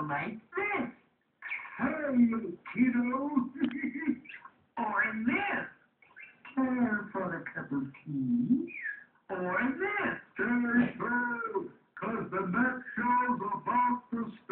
like this. Hey, kiddo. Or this. Care for a cup of tea? Or this. Stay true, 'cause the next show's about to start.